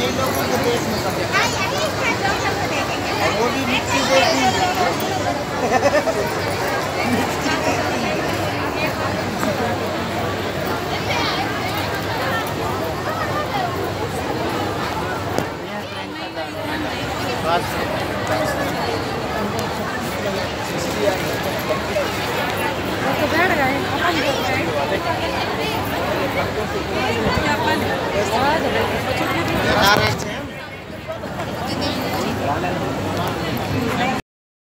लोगों को देखने का वो भी मिट्टी देखी तो बैठ गए